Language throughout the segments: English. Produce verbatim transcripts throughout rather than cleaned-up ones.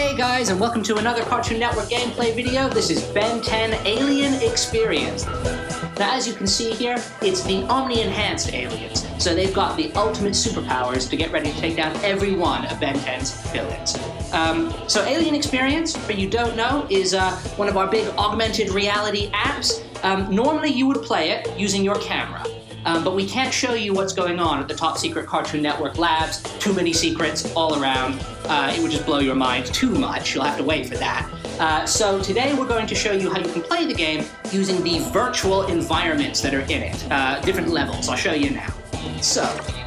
Hey guys, and welcome to another Cartoon Network gameplay video. This is Ben ten Alien Experience. Now, as you can see here, it's the Omni-Enhanced aliens. So they've got the ultimate superpowers to get ready to take down every one of Ben ten's villains. Um, so Alien Experience, for you don't know, is uh, one of our big augmented reality apps. Um, normally you would play it using your camera. Um, but we can't show you what's going on at the top secret Cartoon Network labs. Too many secrets all around. Uh, it would just blow your mind too much. You'll have to wait for that. Uh, so today we're going to show you how you can play the game using the virtual environments that are in it. Uh, different levels. I'll show you now. So.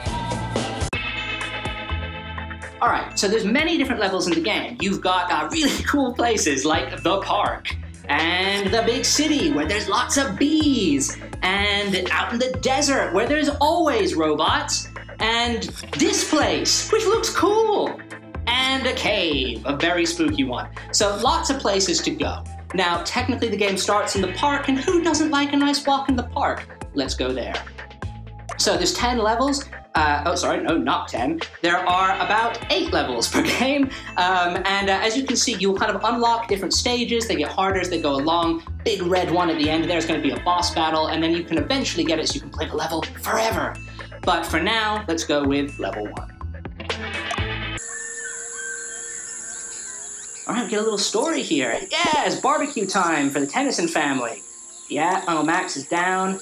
Alright, so there's many different levels in the game. You've got uh, really cool places like the park, and the big city where there's lots of bees, and out in the desert where there's always robots, and this place, which looks cool, and a cave, a very spooky one. So lots of places to go. Now, technically the game starts in the park, and who doesn't like a nice walk in the park? Let's go there. So there's ten levels. Uh, oh, sorry, no, not ten. There are about eight levels per game, um, and uh, as you can see, you'll kind of unlock different stages. They get harder as they go along. Big red one at the end, there's going to be a boss battle, and then you can eventually get it so you can play the level forever. But for now, let's go with level one. All right, we get a little story here. Yeah, it's barbecue time for the Tennyson family. Yeah, Uncle Max is down.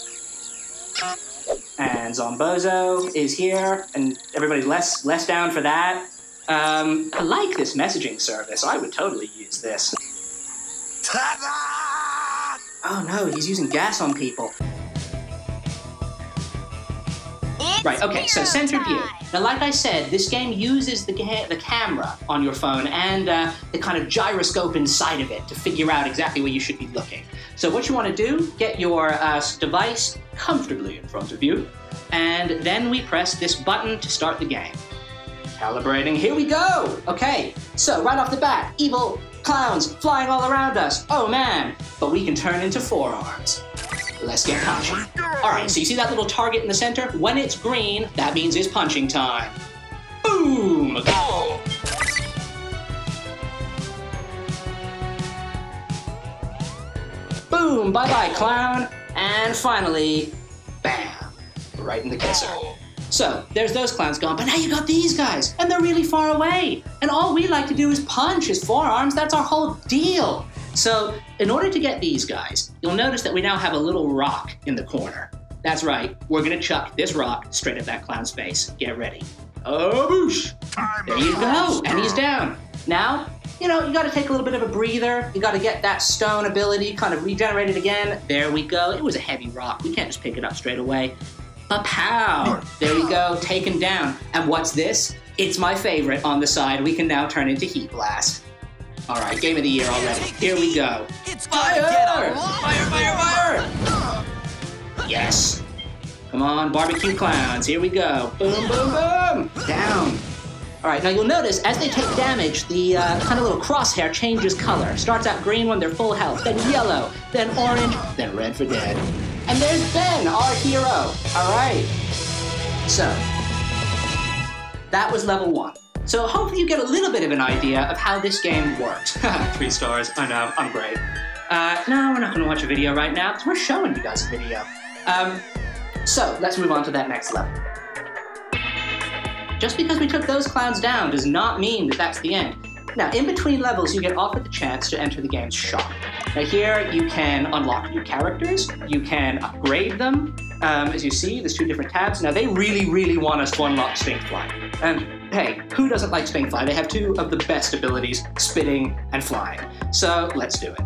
And Zombozo is here, and everybody's less less down for that. Um, I like this messaging service. I would totally use this. Ta-da! Oh no, he's using gas on people. It's right, okay, so center view. Now, like I said, this game uses the, ca the camera on your phone and uh, the kind of gyroscope inside of it to figure out exactly where you should be looking. So what you want to do, get your uh, device comfortably in front of you, and then we press this button to start the game. Calibrating, here we go! Okay, so right off the bat, evil clowns flying all around us. Oh man, but we can turn into forearms. Let's get punching. Alright, so you see that little target in the center? When it's green, that means it's punching time. Boom! Oh. Boom! Bye-bye, clown! And finally, bam! Right in the kisser. So, there's those clowns gone, but now you got these guys, and they're really far away. And all we like to do is punch his forearms. That's our whole deal. So, in order to get these guys, you'll notice that we now have a little rock in the corner. That's right, we're gonna chuck this rock straight at that clown's face. Get ready. Oh, boosh! There you go, and he's down. Now, you know, you gotta take a little bit of a breather. You gotta get that stone ability kind of regenerated again. There we go. It was a heavy rock. We can't just pick it up straight away. Ba-pow! There we go, taken down. And what's this? It's my favorite on the side. We can now turn into Heat Blast. All right, game of the year already. Here we go. It's Fire! fire! Fire, fire, fire! Yes. Come on, barbecue clowns. Here we go. Boom, boom, boom! Down. All right, now you'll notice as they take damage, the uh, kind of little crosshair changes color. Starts out green when they're full health, then yellow, then orange, then red for dead. And there's Ben, our hero. All right. So, that was level one. So hopefully you get a little bit of an idea of how this game works. Three stars, I know, I'm great. Uh, no, we're not gonna watch a video right now, because we're showing you guys a video. Um, so, let's move on to that next level. Just because we took those clowns down does not mean that that's the end. Now, in between levels, you get offered the chance to enter the game's shop. Now here, you can unlock new characters, you can upgrade them. Um, as you see, there's two different tabs. Now, they really, really want us to unlock Stinkfly. And hey, who doesn't like Stinkfly? They have two of the best abilities, spitting and flying. So let's do it.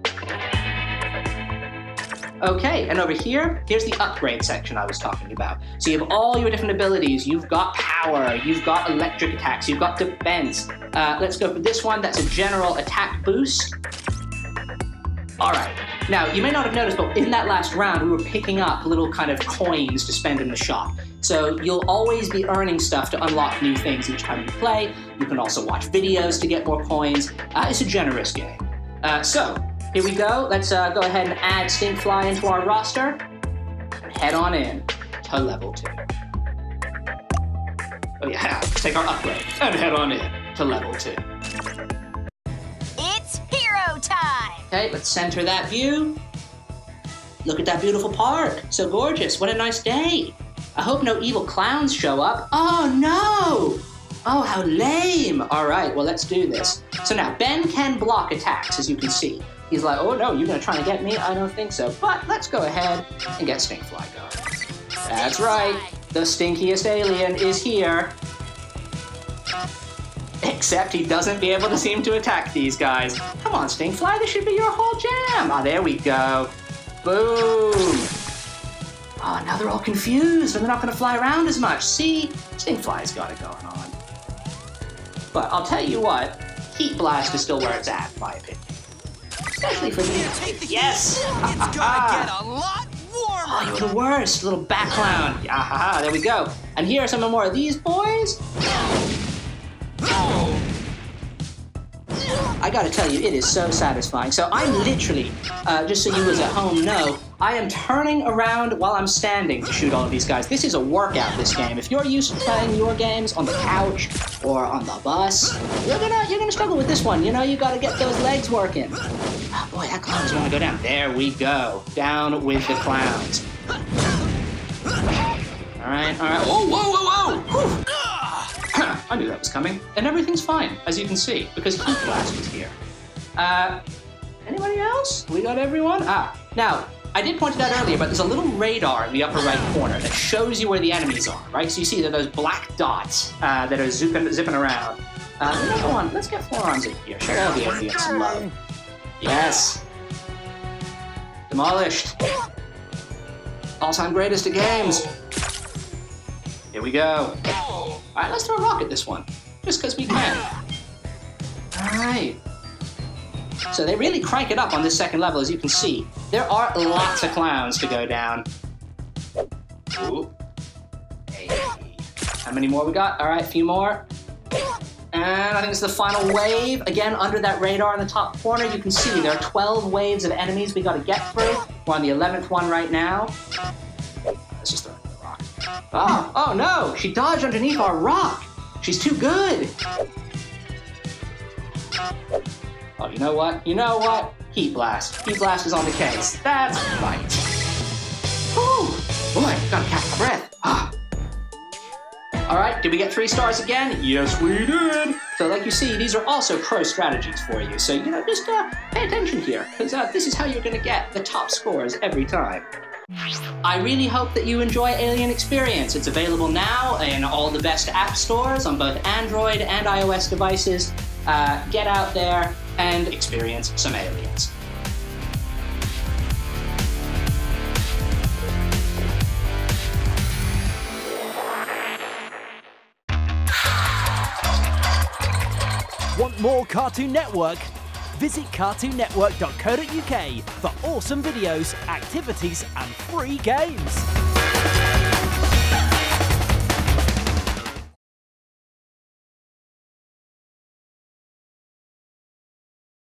Okay, and over here, here's the upgrade section I was talking about. So you have all your different abilities. You've got power, you've got electric attacks, you've got defense. Uh, let's go for this one. That's a general attack boost. All right. Now, you may not have noticed, but in that last round, we were picking up little kind of coins to spend in the shop. So you'll always be earning stuff to unlock new things each time you play. You can also watch videos to get more coins. Uh, it's a generous game. Uh, so, here we go. Let's uh, go ahead and add Stinkfly into our roster. And head on in to level two. Oh yeah, let's take our upgrade and head on in to level two. Okay, let's center that view. Look at that beautiful park. So gorgeous. What a nice day. I hope no evil clowns show up. Oh, no. Oh, how lame. All right, well, let's do this. So now, Ben can block attacks, as you can see. He's like, oh, no, you're going to try and get me? I don't think so. But let's go ahead and get Stinkfly going. That's right. The stinkiest alien is here. Except he doesn't be able to seem to attack these guys. Come on, Stinkfly, this should be your whole jam. Ah, there we go. Boom. Oh, now they're all confused and they're not going to fly around as much. See? Stinkfly's got it going on. But I'll tell you what, Heat Blast is still where it's at, in my opinion. Especially for me. Yes! It's gonna get a lot warmer! Oh, you're the worst, little bat clown. Ah, there we go. And here are some more of these boys. I gotta tell you, it is so satisfying. So I'm literally, uh, just so you guys at home know, I am turning around while I'm standing to shoot all of these guys. This is a workout, this game. If you're used to playing your games on the couch or on the bus, you're gonna you're gonna struggle with this one. You know, you gotta get those legs working. Oh boy, that clown's gonna go down. There we go. Down with the clowns. All right, all right. Oh, whoa, whoa, whoa! Whew. I knew that was coming. And everything's fine, as you can see, because Heat Blast was here. Uh, anybody else? We got everyone? Ah, now, I did point it out earlier, but there's a little radar in the upper right corner that shows you where the enemies are, right? So you see that those black dots uh, that are zipping, zipping around. Uh, let's go on, let's get Forearms in here. Show all the aliens some love. Yes. Demolished. All-time greatest of games. Here we go. All right, let's throw a rock at this one, just because we can. All right. So they really crank it up on this second level, as you can see. There are lots of clowns to go down. Ooh. Hey. How many more we got? All right, a few more. And I think it's the final wave. Again, under that radar in the top corner, you can see there are twelve waves of enemies we got to get through. We're on the eleventh one right now. Let's just throw it. Oh, oh no! She dodged underneath our rock! She's too good! Oh, you know what? You know what? Heat Blast. Heat Blast is on the case. That's right. Whew! Boy, gotta catch my breath. Ah. Alright, did we get three stars again? Yes, we did! So like you see, these are also pro strategies for you. So, you know, just uh, pay attention here, because uh, this is how you're gonna get the top scores every time. I really hope that you enjoy Alien Experience. It's available now in all the best app stores on both Android and iOS devices. Uh, get out there and experience some aliens. Want more Cartoon Network? Visit cartoon network dot co dot U K for awesome videos, activities and free games.